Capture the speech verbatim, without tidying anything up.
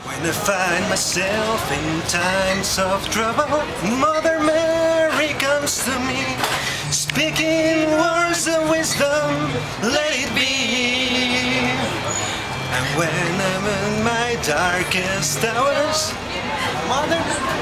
When I find myself in times of trouble, Mother Mary comes to me, speaking words of wisdom, let it be. And when I'm in my darkest hours, Mother